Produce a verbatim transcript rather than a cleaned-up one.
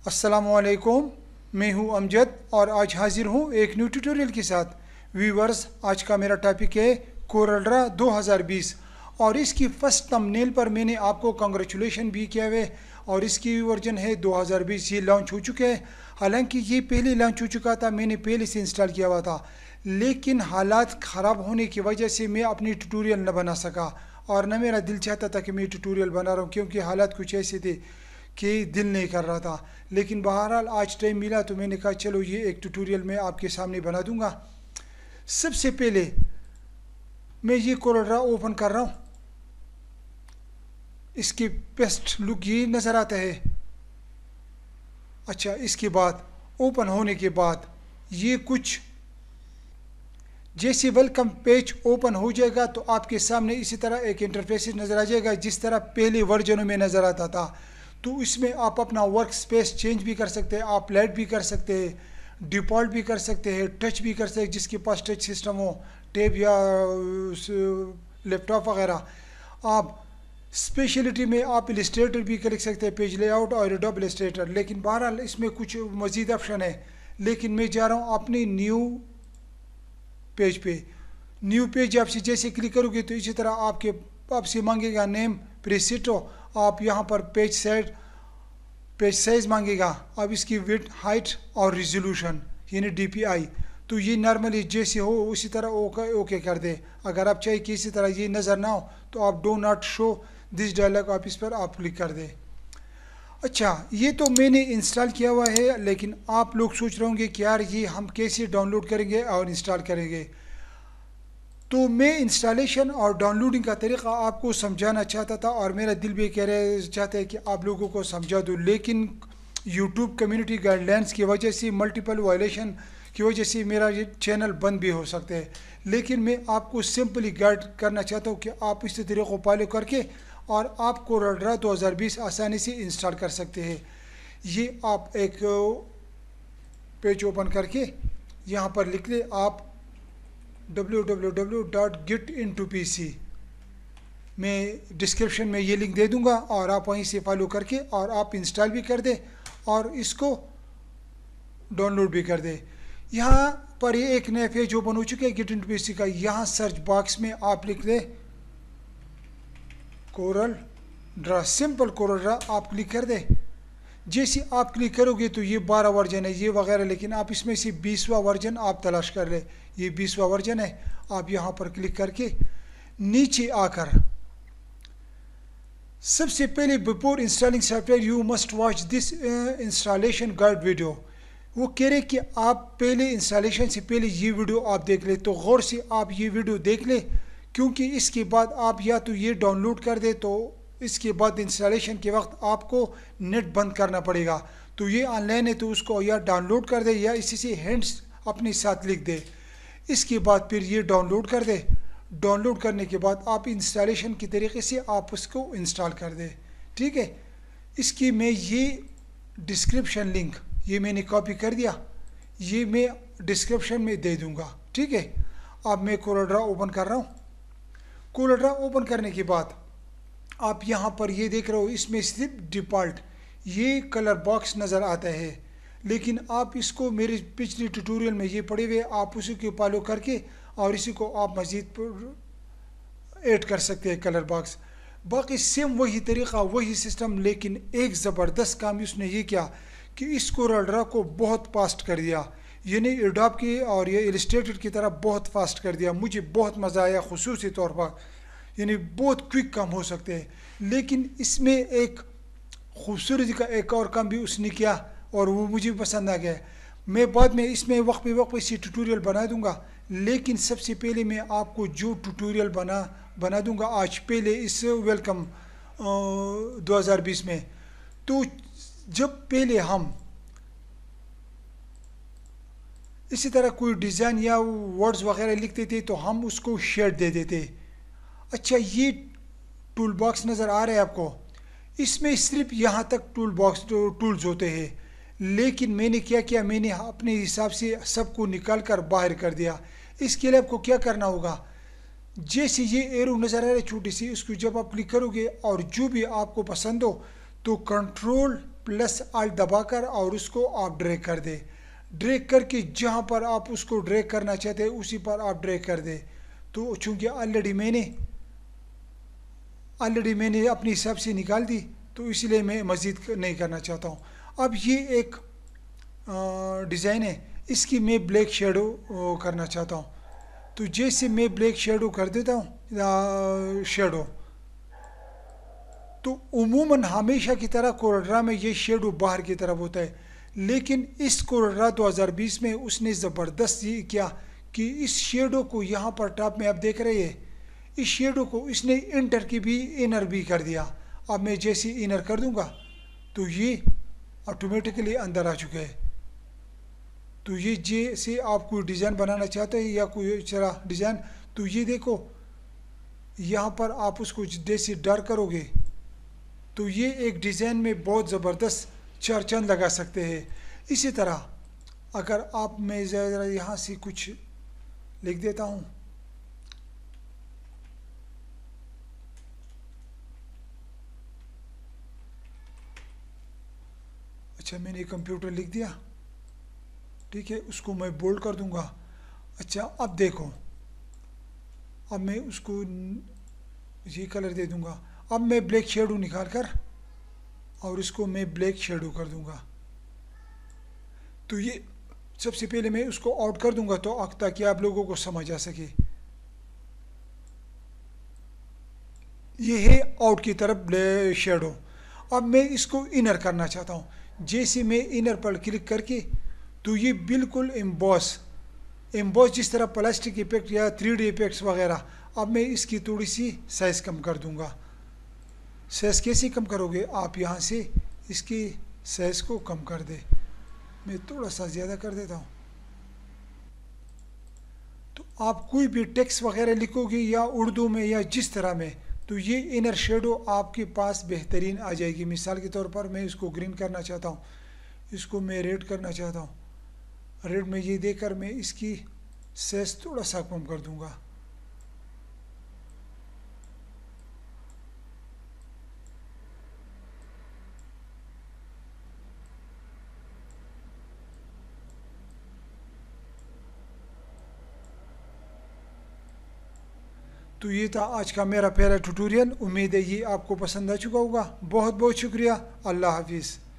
السلام علیکم، میں ہوں امجد اور آج حاضر ہوں ایک نیو ٹیوٹوریل کے ساتھ۔ ویورز، آج کا میرا ٹاپک ہے کورل ڈرا دو ہزار بیس، اور اس کی فرسٹ تمبنیل پر میں نے آپ کو کنگریچولیشن بھی کیا ہے، اور اس کی ورژن ہے دو ہزار بیس، یہ لانچ ہو چکے ہیں۔ حالانکہ یہ پہلے لانچ ہو چکا تھا، میں نے پہلے سے انسٹال کیا ہوا تھا، لیکن حالات خراب ہونے کی وجہ سے میں اپنی ٹیوٹوریل نہ بنا سکا، اور نہ میرا دل چاہتا تھا کہ میں ٹیوٹوریل بنا رہا ہوں، کیونکہ حالات کچھ ایسے تھے کہ دل نہیں کر رہا تھا۔ لیکن بہرحال آج ٹائم ملا تو میں نے کہا چلو یہ ایک ٹیوٹوریل میں آپ کے سامنے بنا دوں گا۔ سب سے پہلے میں یہ کورل ڈرا اوپن کر رہا ہوں۔ اس کی بیسٹ لک یہ نظر آتا ہے۔ اچھا، اس کے بعد اوپن ہونے کے بعد یہ کچھ جیسے ویلکم پیج اوپن ہو جائے گا تو آپ کے سامنے اسی طرح ایک انٹرفیس نظر آ جائے گا، جس طرح پہلے ورژنوں میں نظر آتا تھا۔ تو اس میں آپ اپنا ورک سپیس چینج بھی کر سکتے ہیں، آپ لائٹ بھی کر سکتے ہیں، ڈیفالٹ بھی کر سکتے ہیں، ٹچ بھی کر سکتے ہیں، جس کے پاس ٹچ سسٹم ہو، ٹیب یا لیپ ٹاپ وغیرہ۔ آپ اسپیشلٹی میں آپ السٹریٹر بھی کر سکتے ہیں، پیج لے آؤٹ اور ایڈوب السٹریٹر، لیکن بہرحال اس میں کچھ مزید آپشن ہے۔ لیکن میں جا رہا ہوں اپنے نیو پیج پہ۔ نیو پیج آپ سے جیسے کلک کرو گے تو اسی طرح آپ کے آپ سے مانگے گا نیم پریسیٹو، آپ یہاں پر پیج سائز پیج سائز مانگے گا، اب اس کی وڈتھ، ہائٹ اور ریزولوشن یعنی ڈی پی آئی، تو یہ نارملی جیسے ہو اسی طرح اوکے کر دے۔ اگر آپ چاہیے کہ اسی طرح یہ نظر نہ ہو تو آپ do not show this dialog آپ اس پر آپ کلک کر دیں۔ اچھا، یہ تو میں نے انسٹال کیا ہوا ہے، لیکن آپ لوگ سوچ رہے ہوں گے کہ یار یہ ہم کیسے ڈاؤن لوڈ کریں گے اور انسٹال کریں گے۔ تو میں انسٹالیشن اور ڈاؤن لوڈنگ کا طریقہ آپ کو سمجھانا چاہتا تھا، اور میرا دل بھی کہہ رہے چاہتا ہے کہ آپ لوگوں کو سمجھا دوں، لیکن یوٹیوب کمیونٹی گائیڈ لائنس کی وجہ سے، ملٹیپل وائلیشن کی وجہ سے میرا یہ چینل بند بھی ہو سکتا ہے۔ لیکن میں آپ کو سمپلی گائیڈ کرنا چاہتا ہوں کہ آپ اس طریقے کو فالو کر کے اور آپ کورل ڈرا دو ہزار بیس آسانی سے انسٹال کر سکتے ہیں۔ یہ آپ ایک پیج اوپن کر کے یہاں پر لکھ لیں آپ W W W dot get into ٹو پی سی، میں ڈسکرپشن میں یہ لنک دے دوں گا، اور آپ وہیں سے فالو کر کے اور آپ انسٹال بھی کر دیں اور اس کو ڈاؤن لوڈ بھی کر دیں۔ یہاں پر یہ ایک نیا پیج اوپن ہو چکا ہے گیٹ ان ٹو پی سی کا۔ یہاں سرچ باکس میں آپ لکھ لیں Corel Draw, simple Corel Draw آپ کلک کر دیں۔ جیسے آپ کلک کرو گے تو یہ بارہ ورژن ہے یہ وغیرہ، لیکن آپ اس میں سے بیسواں ورژن آپ تلاش کر لیں۔ یہ بیسواں ورژن ہے، آپ یہاں پر کلک کر کے نیچے آ کر سب سے پہلے before installing software you must watch this installation guide video, وہ کہہ رہے کہ آپ پہلے انسٹالیشن سے پہلے یہ ویڈیو آپ دیکھ لیں۔ تو غور سے آپ یہ ویڈیو دیکھ لیں، کیونکہ اس کے بعد آپ یا تو یہ ڈاؤن لوڈ کر دیں تو اس کے بعد انسٹالیشن کے وقت آپ کو نیٹ بند کرنا پڑے گا۔ تو یہ آن لائن ہے تو اس کو یا ڈاؤن لوڈ کر دے یا اسی سے ہینڈس اپنے ساتھ لکھ دے۔ اس کے بعد پھر یہ ڈاؤن لوڈ کر دے۔ ڈاؤن لوڈ کرنے کے بعد آپ انسٹالیشن کی طریقے سے آپ اس کو انسٹال کر دیں، ٹھیک ہے۔ اس کی میں یہ ڈسکرپشن لنک یہ میں نے کاپی کر دیا، یہ میں ڈسکرپشن میں دے دوں گا، ٹھیک ہے۔ اب میں کورل ڈرا اوپن کر رہا ہوں۔ کورل ڈرا اوپن کرنے کے بعد آپ یہاں پر یہ دیکھ رہے ہو، اس میں صرف ڈیفالٹ یہ کلر باکس نظر آتا ہے، لیکن آپ اس کو میرے پچھلی ٹیوٹوریل میں یہ پڑے ہوئے آپ اسی کو فالو کر کے اور اسی کو آپ مزید ایڈ کر سکتے ہیں کلر باکس۔ باقی سیم وہی طریقہ وہی سسٹم، لیکن ایک زبردست کام اس نے یہ کیا کہ اس کورل ڈرا کو بہت فاسٹ کر دیا، یعنی ایڈوب کی اور یہ السٹریٹر کی طرح بہت فاسٹ کر دیا۔ مجھے بہت مزہ آیا خصوصی طور پر، یعنی بہت کوئک کام ہو سکتے ہیں۔ لیکن اس میں ایک خوبصورتی کا ایک اور کام بھی اس نے کیا اور وہ مجھے پسند آ گیا۔ میں بعد میں اس میں وقت پہ وقت پہ اسی ٹیوٹوریل بنا دوں گا، لیکن سب سے پہلے میں آپ کو جو ٹیوٹوریل بنا بنا دوں گا آج پہلے اس ویلکم دو ہزار بیس میں۔ تو جب پہلے ہم اسی طرح کوئی ڈیزائن یا ورڈز وغیرہ لکھتے تھے تو ہم اس کو شیڈ دے دیتے۔ اچھا، یہ ٹول باکس نظر آ رہا ہے آپ کو، اس میں صرف یہاں تک ٹول باکس ٹولز ہوتے ہیں، لیکن میں نے کیا کیا میں نے اپنے حساب سے سب کو نکال کر باہر کر دیا۔ اس کے لیے آپ کو کیا کرنا ہوگا، جیسے یہ ایرو نظر آ رہا ہے چھوٹی سی، اس کو جب آپ کلک کرو گے اور جو بھی آپ کو پسند ہو تو کنٹرول प्लस आल्ट दबा कर और उसको आप ड्रैग कर दे। ड्रैग करके जहाँ पर आप उसको ड्रैग करना चाहते हैं उसी पर आप ड्रैग कर दे। तो चूँकि ऑलरेडी मैंने ऑलरेडी मैंने अपने हिसाब से निकाल दी तो इसलिए मैं मज़ीद नहीं करना चाहता हूँ। अब ये एक डिज़ाइन है, इसकी मैं ब्लैक शेडो करना चाहता हूँ। तो जैसे मैं ब्लैक शेडो कर देता हूँ शेडो, तो उमूमन हमेशा की तरह कोरलड्रा में ये शेडो बाहर की तरफ होता है, लेकिन इस कोरलड्रा दो हज़ार बीस में उसने ज़बरदस्त ये किया कि इस शेडो को यहाँ पर टॉप में आप देख रहे हैं, इस शेडो को इसने इंटर की भी इनर भी कर दिया। अब मैं जैसे इनर कर दूंगा तो ये ऑटोमेटिकली अंदर आ चुके हैं। तो ये जैसे आप कोई डिज़ाइन बनाना चाहते हैं या कोई तरह डिज़ाइन, तो ये देखो यहाँ पर आप उसको जैसे डार्क करोगे तो ये एक डिज़ाइन में बहुत ज़बरदस्त चार चांद लगा सकते हैं। इसी तरह अगर आप, मैं ज़रा यहाँ से कुछ लिख देता हूँ, अच्छा मैंने कंप्यूटर लिख दिया, ठीक है, उसको मैं बोल्ड कर दूंगा। अच्छा अब देखो, अब मैं उसको ये कलर दे दूंगा। अब मैं ब्लैक शेडो निकाल कर और इसको मैं ब्लैक शेडो कर दूंगा। तो ये सबसे पहले मैं उसको आउट कर दूंगा तो ताकि आप लोगों को समझ आ सके। ये है आउट की तरफ ब्लैक शेडो। अब मैं इसको इनर करना चाहता हूँ। जैसे मैं इनर पर क्लिक करके तो ये बिल्कुल एम्बॉस एम्बॉस जिस तरह प्लास्टिक इफेक्ट या थ्री डी इफेक्ट्स वगैरह, अब मैं इसकी थोड़ी सी साइज़ कम कर दूंगा। साइज़ कैसे कम करोगे, आप यहाँ से इसकी साइज़ को कम कर दे। मैं थोड़ा सा ज़्यादा कर देता हूँ। तो आप कोई भी टेक्स्ट वगैरह लिखोगे या उर्दू में या जिस तरह में, तो ये इनर शेडो आपके पास बेहतरीन आ जाएगी। मिसाल के तौर पर मैं इसको ग्रीन करना चाहता हूँ, इसको मैं रेड करना चाहता हूँ। रेड में ये देकर मैं इसकी साइज थोड़ा सा कम कर दूंगा। तो ये था आज का मेरा पहला ट्यूटोरियल। उम्मीद है ये आपको पसंद आ चुका होगा। बहुत बहुत शुक्रिया। अल्लाह हाफिज़।